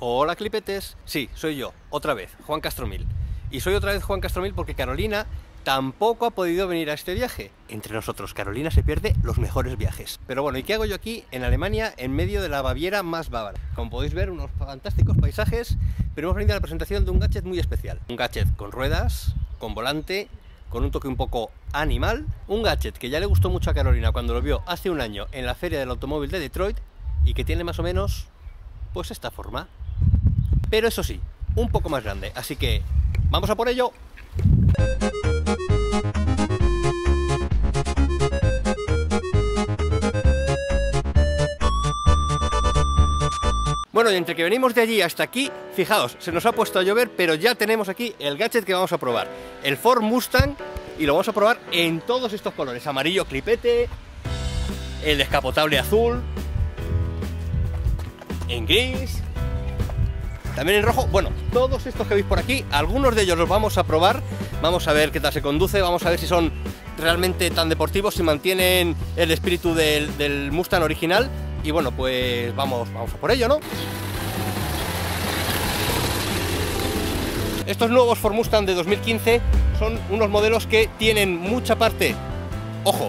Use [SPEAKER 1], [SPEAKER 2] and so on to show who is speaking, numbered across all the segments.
[SPEAKER 1] Hola clipetes, sí, soy yo, otra vez, Juan Castromil. Y soy otra vez Juan Castromil porque Carolina tampoco ha podido venir a este viaje. Entre nosotros, Carolina se pierde los mejores viajes. Pero bueno, ¿y qué hago yo aquí en Alemania, en medio de la Baviera más bávara? Como podéis ver, unos fantásticos paisajes, pero hemos venido a la presentación de un gadget muy especial. Un gadget con ruedas, con volante, con un toque un poco animal. Un gadget que ya le gustó mucho a Carolina cuando lo vio hace un año en la Feria del Automóvil de Detroit y que tiene más o menos, pues esta forma. Pero eso sí, un poco más grande, así que ¡vamos a por ello! Bueno, y entre que venimos de allí hasta aquí, fijaos, se nos ha puesto a llover, pero ya tenemos aquí el gadget que vamos a probar. El Ford Mustang, y lo vamos a probar en todos estos colores. Amarillo clipete, el descapotable azul, en gris, también en rojo. Bueno, todos estos que veis por aquí, algunos de ellos los vamos a probar. Vamos a ver qué tal se conduce, vamos a ver si son realmente tan deportivos, si mantienen el espíritu del Mustang original. Y bueno, pues vamos a por ello, ¿no? Estos nuevos Ford Mustang de 2015 son unos modelos que tienen mucha parte, ojo,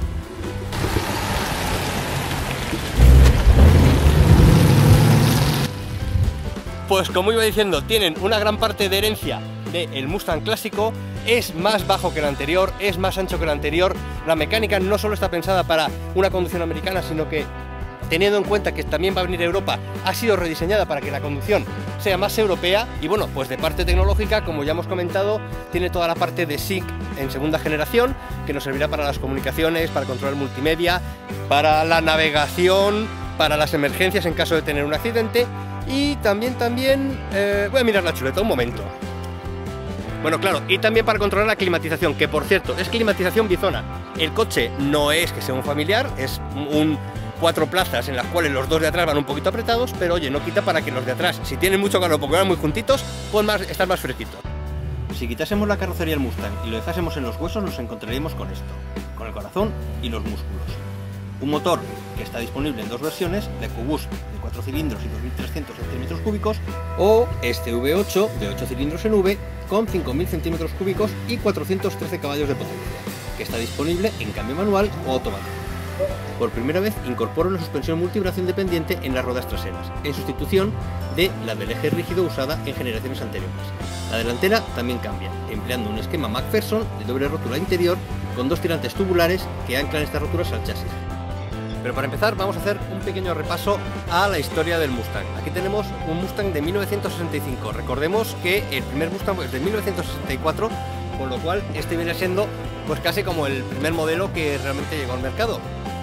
[SPEAKER 1] pues como iba diciendo, tienen una gran parte de herencia del Mustang clásico. Es más bajo que el anterior, es más ancho que el anterior. La mecánica no solo está pensada para una conducción americana, sino que, teniendo en cuenta que también va a venir a Europa, ha sido rediseñada para que la conducción sea más europea. Y bueno, pues de parte tecnológica, como ya hemos comentado, tiene toda la parte de SYNC en segunda generación, que nos servirá para las comunicaciones, para controlar multimedia, para la navegación, para las emergencias en caso de tener un accidente. Y también, voy a mirar la chuleta un momento. Bueno, claro, y también para controlar la climatización, que por cierto, es climatización bizona. El coche no es que sea un familiar, es un 4 plazas en las cuales los dos de atrás van un poquito apretados, pero oye, no quita para que los de atrás, si tienen mucho calor porque van muy juntitos, pues están más fresquitos. Si quitásemos la carrocería del Mustang y lo dejásemos en los huesos, nos encontraríamos con esto, con el corazón y los músculos. Un motor que está disponible en dos versiones, la EcoBoost de 4 cilindros y 2300 centímetros cúbicos, o este V8 de 8 cilindros en V con 5000 centímetros cúbicos y 413 caballos de potencia, que está disponible en cambio manual o automático. Por primera vez incorpora una suspensión multibrazo independiente en las ruedas traseras, en sustitución de la del eje rígido usada en generaciones anteriores. La delantera también cambia, empleando un esquema McPherson de doble rótula interior con dos tirantes tubulares que anclan estas rótulas al chasis. Pero para empezar vamos a hacer un pequeño repaso a la historia del Mustang. Aquí tenemos un Mustang de 1965. Recordemos que el primer Mustang es de 1964, con lo cual este viene siendo pues casi como el primer modelo que realmente llegó al mercado.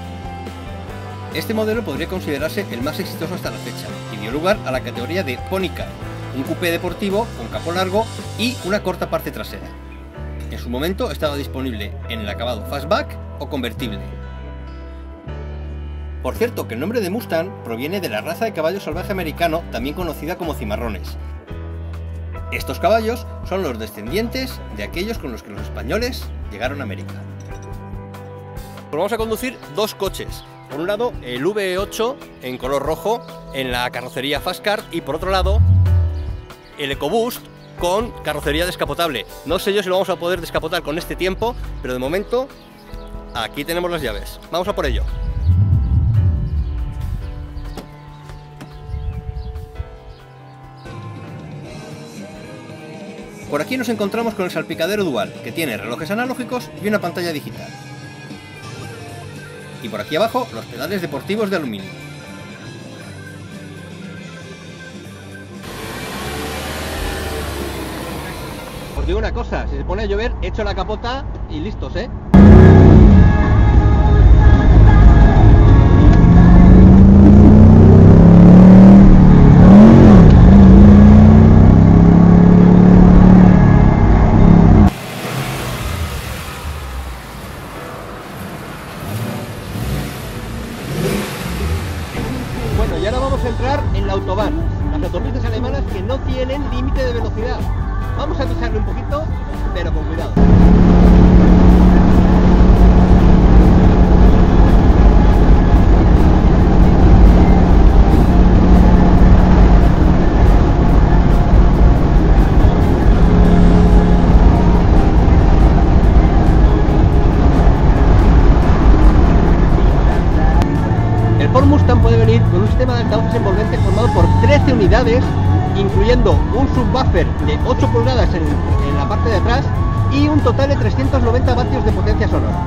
[SPEAKER 1] Este modelo podría considerarse el más exitoso hasta la fecha y dio lugar a la categoría de Pony Car, un coupé deportivo con capó largo y una corta parte trasera. En su momento estaba disponible en el acabado Fastback o convertible. Por cierto, que el nombre de Mustang proviene de la raza de caballo salvaje americano, también conocida como cimarrones. Estos caballos son los descendientes de aquellos con los que los españoles llegaron a América. Pues vamos a conducir dos coches. Por un lado, el V8 en color rojo en la carrocería Fastcar, y por otro lado, el EcoBoost con carrocería descapotable. No sé yo si lo vamos a poder descapotar con este tiempo, pero de momento aquí tenemos las llaves. Vamos a por ello. Por aquí nos encontramos con el salpicadero dual, que tiene relojes analógicos y una pantalla digital. Y por aquí abajo, los pedales deportivos de aluminio. Os digo una cosa, si se pone a llover, echo la capota y listos, ¿eh? Y ahora vamos a entrar en la autobahn, las autopistas alemanas que no tienen límite de velocidad. Vamos a pisarle un poquito, pero con cuidado. sistema de altavoces envolvente formado por 13 unidades, incluyendo un subwoofer de 8 pulgadas en la parte de atrás y un total de 390 vatios de potencia sonora.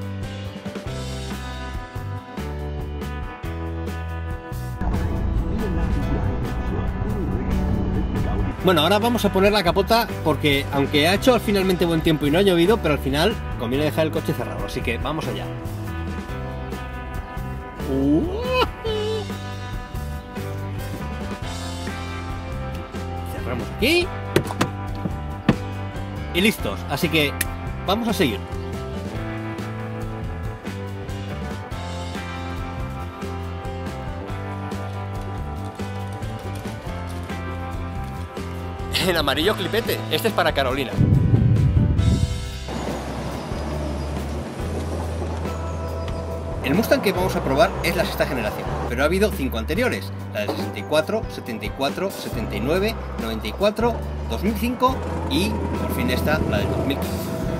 [SPEAKER 1] Bueno, ahora vamos a poner la capota porque aunque ha hecho finalmente buen tiempo y no ha llovido, pero al final conviene dejar el coche cerrado, así que vamos allá. Cerramos aquí y listos, así que vamos a seguir. En amarillo clipete, este es para Carolina. El Mustang que vamos a probar es la sexta generación, pero ha habido 5 anteriores, la del 64, 74, 79, 94, 2005 y por fin esta, la del 2015.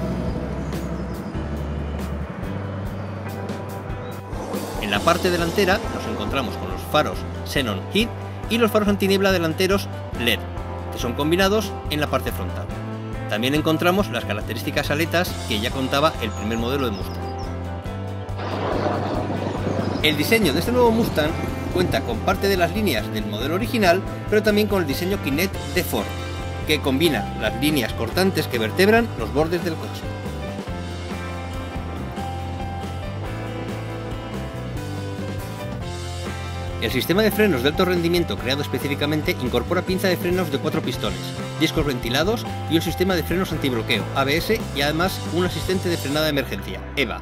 [SPEAKER 1] En la parte delantera nos encontramos con los faros Xenon HID y los faros antiniebla delanteros LED, que son combinados en la parte frontal. También encontramos las características aletas que ya contaba el primer modelo de Mustang. El diseño de este nuevo Mustang cuenta con parte de las líneas del modelo original, pero también con el diseño Kinet de Ford, que combina las líneas cortantes que vertebran los bordes del coche. El sistema de frenos de alto rendimiento creado específicamente incorpora pinza de frenos de 4 pistones, discos ventilados y un sistema de frenos antibloqueo, ABS, y además un asistente de frenada de emergencia, EVA.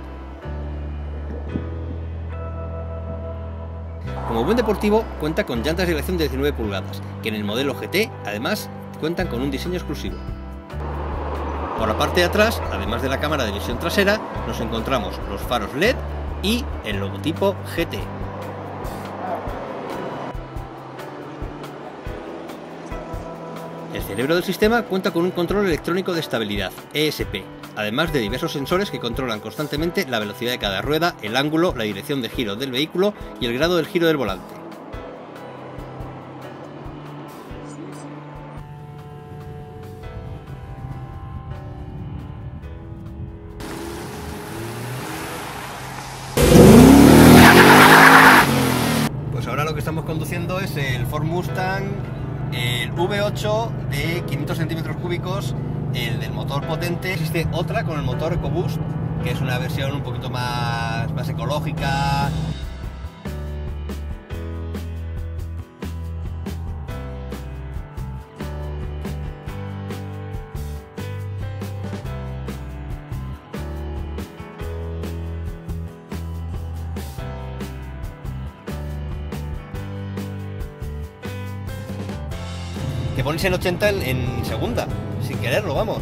[SPEAKER 1] Como buen deportivo, cuenta con llantas de dirección de 19 pulgadas, que en el modelo GT, además, cuentan con un diseño exclusivo. Por la parte de atrás, además de la cámara de visión trasera, nos encontramos los faros LED y el logotipo GT. El cerebro del sistema cuenta con un control electrónico de estabilidad, ESP, además de diversos sensores que controlan constantemente la velocidad de cada rueda, el ángulo, la dirección de giro del vehículo y el grado del giro del volante. Pues ahora lo que estamos conduciendo es el Ford Mustang, el V8 de 500 centímetros cúbicos, el del motor potente. Existe otra con el motor EcoBoost, que es una versión un poquito más ecológica. Que pones en 80 en segunda, sin quererlo, vamos.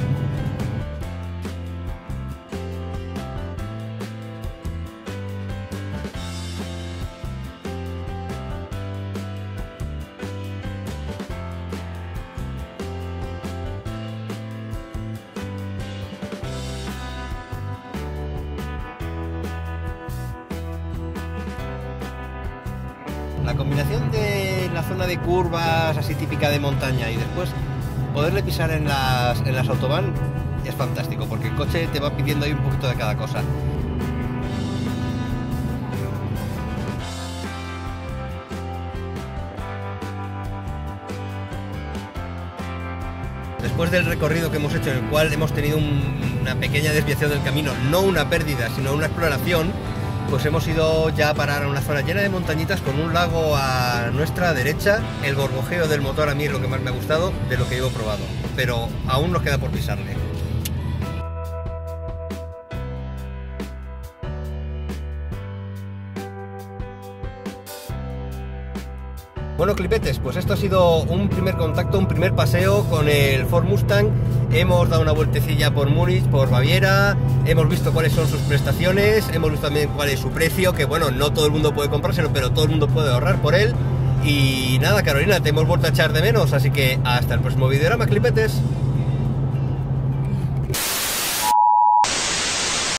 [SPEAKER 1] La combinación de la zona de curvas así típica de montaña y después poderle pisar en las autobahn es fantástico, porque el coche te va pidiendo ahí un poquito de cada cosa. Después del recorrido que hemos hecho, en el cual hemos tenido una pequeña desviación del camino, no una pérdida, sino una exploración, pues hemos ido ya a parar a una zona llena de montañitas con un lago a nuestra derecha. El gorgojeo del motor a mí es lo que más me ha gustado de lo que llevo probado, pero aún nos queda por pisarle. Bueno, clipetes, pues esto ha sido un primer contacto, un primer paseo con el Ford Mustang. Hemos dado una vueltecilla por Múnich, por Baviera, hemos visto cuáles son sus prestaciones, hemos visto también cuál es su precio, que bueno, no todo el mundo puede comprárselo, pero todo el mundo puede ahorrar por él. Y nada, Carolina, te hemos vuelto a echar de menos, así que hasta el próximo videorama, clipetes.